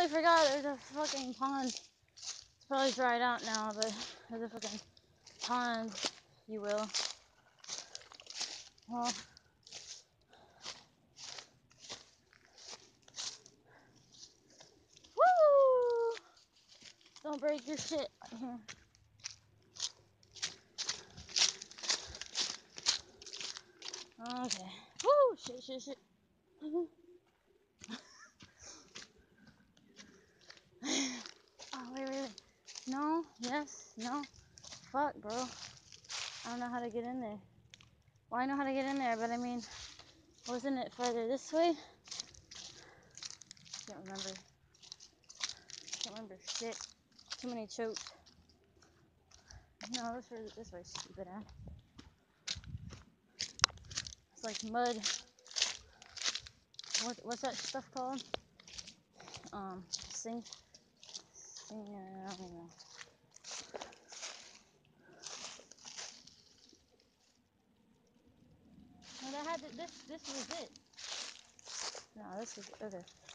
totally forgot there's a fucking pond. It's probably dried out now, but there's a fucking pond, you will. Well, woo! Don't break your shit here. Okay. Woo! Shit. Oh, wait. No, yes, no. Fuck, bro. I don't know how to get in there. Well, I know how to get in there, but I mean, wasn't it further this way? Can't remember shit. Too many chokes. No, this way, stupid ass. It's like mud. What's that stuff called? Sing. I don't even know. No, this was it. No, this is okay.